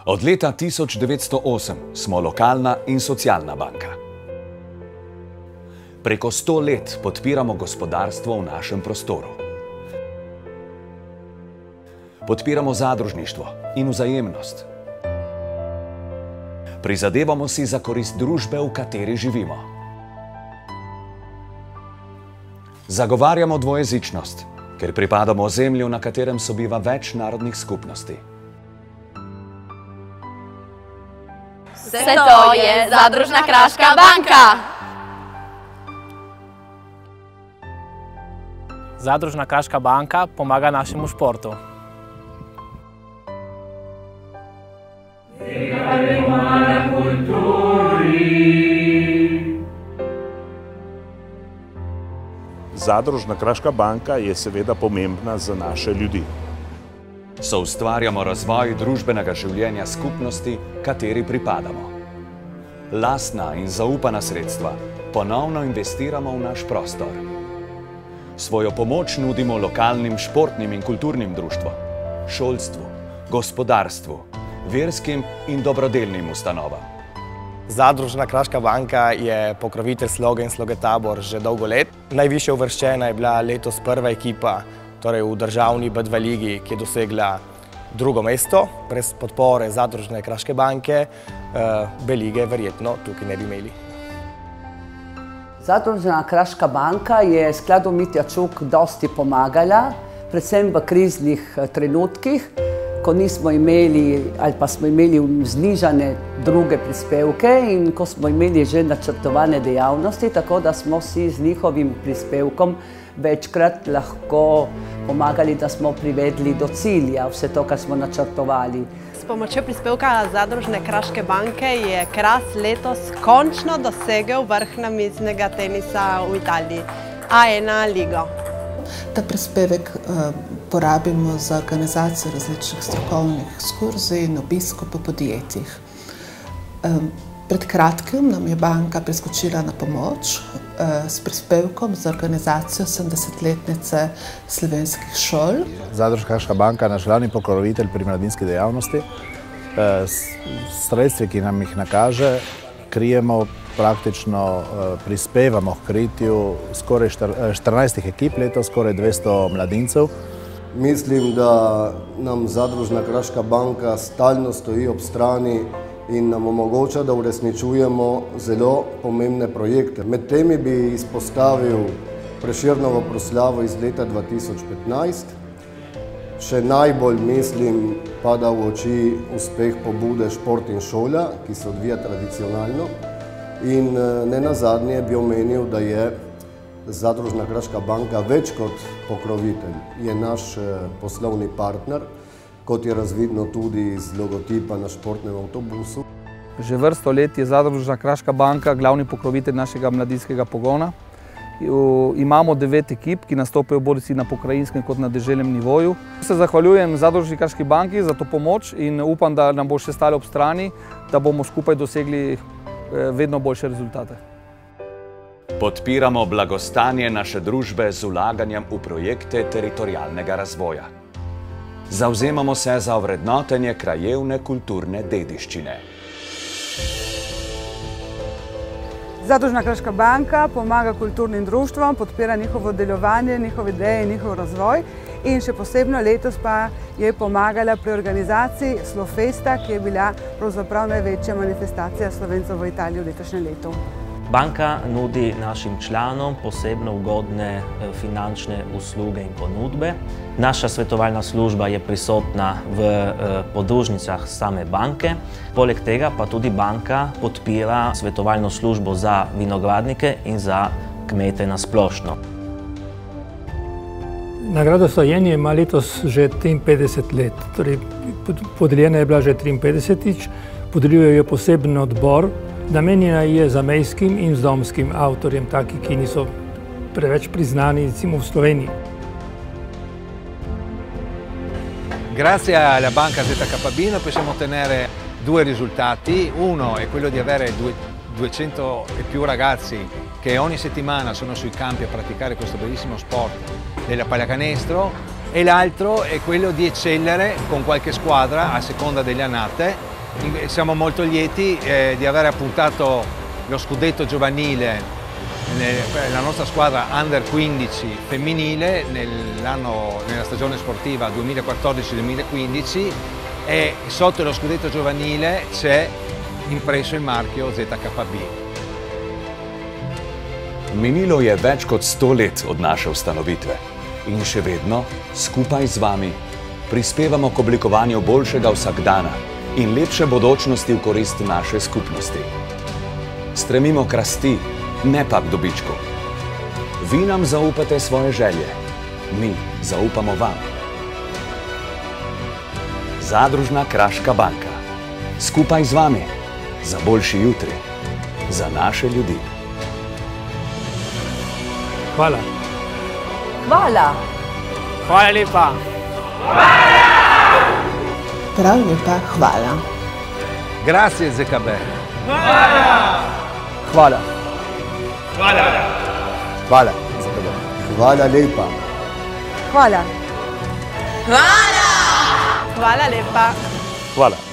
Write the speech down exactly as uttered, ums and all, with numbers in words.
Od leta tisoč devetsto osem smo lokalna in socialna banka. Preko sto let podpiramo gospodarstvo v našem prostoru. Podpiramo zadružništvo in vzajemnost. Prizadevamo si za korist družbe, v kateri živimo. Zagovarjamo dvojezičnost, ker pripadamo ozemlju, na katerem sobiva več narodnih skupnosti. Vse to je Zadružna kraška banka! Zadružna kraška banka pomaga našemu športu. Zadružna kraška banka je seveda pomembna za naše ljudi. Soustvarjamo razvoj družbenega življenja skupnosti, kateri pripadamo. Lastna in zaupana sredstva ponovno investiramo v naš prostor. Svojo pomoč nudimo lokalnim športnim in kulturnim društvom, šolstvu, gospodarstvu, verskim in dobrodelnim ustanovam. Zadružna kraška banka je pokrovitelj Sloge in Sloge Tabor že dolgo let. Najvišje uvrščena je bila letos prva ekipa, torej v državni B dva ligi, ki je dosegla drugo mesto. Brez podpore Zadružne kraške banke B lige verjetno tukaj ne bi imeli. Zadružna kraška banka je skladu Mitja Čuk dosti pomagala, predvsem v kriznih trenutkih, ko nismo imeli ali pa smo imeli znižane druge prispevke in ko smo imeli že načrtovane dejavnosti, tako da smo si z njihovim prispevkom večkrat lahko pomagali, da smo privedli do cilja vse to, kar smo načrtovali. S pomočjo prispevka Zadružne kraške banke je Kras letos končno dosegel vrh namiznega tenisa v Italiji, A ena ligo. Ta prispevek porabimo za organizacijo različnih strokovnih ekskurzij in obiskov po podjetjih. Pred kratkim nam je banka priskočila na pomoč s prispevkom za organizacijo sedemdesetletnice slovenskih šol. Zadružna kraška banka je naš glavni pokrovitelj pri mladinski dejavnosti. Sredstvi, ki nam jih nakaže, krijemo praktično, prispevamo k kritju skoraj štirinajstih ekip letos, skoraj dvesto mladincev. Mislim, da nam Zadružna kraška banka stalno stoji ob strani in nam omogoča, da uresničujemo zelo pomembne projekte. Med temi bi izpostavil Prešernovo proslavo iz leta dva tisoč petnajst. Še najbolj, mislim, pada v oči uspeh pobude Šport in šola, ki se odvija tradicionalno. In ne nazadnje bi omenil, da je Zadružna kraška banka več kot pokrovitelj. Je naš poslovni partner, kot je razvidno tudi iz logotipa na športnem avtobusu. Že vrsto let je Zadružna kraška banka glavni pokrovitelj našega mladinskega pogona. Imamo devet ekip, ki nastopajo bodisi na pokrajinskem kot na deželnem nivoju. Se zahvaljujem Zadružni kraški banki za to pomoč in upam, da nam bo še stala ob strani, da bomo skupaj dosegli vedno boljše rezultate. Podpiramo blagostanje naše družbe z vlaganjem v projekte teritorialnega razvoja. Zavzemamo se za ovrednotenje krajevne kulturne dediščine. Zadružna kraška banka pomaga kulturnim društvom, podpira njihovo delovanje, njihove ideje in njihov razvoj. In še posebno letos pa je pomagala pri organizaciji Slofesta, ki je bila pravzaprav največja manifestacija Slovencev v Italiji v letošnjem letu. Banka nudi našim članom posebno ugodne finančne usluge in ponudbe. Naša svetovalna služba je prisotna v podružnicah same banke. Poleg tega pa tudi banka podpira svetovalno službo za vinogradnike in za kmete na splošno. Nagrada Sajenje ima letos že triinpetdeset let, torej podeljena je bila že triinpetdesetič, podeljuje jo poseben odbor. Namenjena je zamejskim in zdomskim avtorjem, taki, ki niso preveč priznani, recimo v Sloveniji. Grazie alla Banca Z K B possiamo ottenere due risultati. Uno è quello di avere duecento e più ragazzi che ogni settimana sono sui campi a praticare questo bellissimo sport della pallacanestro, e l'altro è quello di eccellere con qualche squadra a seconda delle annate Siamo molto lieti eh, di aver appuntato lo scudetto giovanile nella nostra squadra under quindici femminile nella stagione sportiva duemilaquattordici duemilaquindici e sotto lo scudetto giovanile c'è impresso il marchio Z K B. Minilo je več kot sto let od naše ustanovitve in še vedno, skupaj z vami, prispevamo k oblikovanju boljšega vsakdana in lepše bodočnosti v korist naše skupnosti. Stremimo k rasti, ne pa k dobičku. Vi nam zaupate svoje želje, mi zaupamo vam. Zadružna Kraška banka. Skupaj z vami, za boljši jutri, za naše ljudi. Hvala. Hvala. Hvala lepa. Prav lepa hvala. Grazie Z K B. Hvala. Hvala. Hvala. Hvala lepa. Hvala. Hvala. Hvala lepa. Hvala.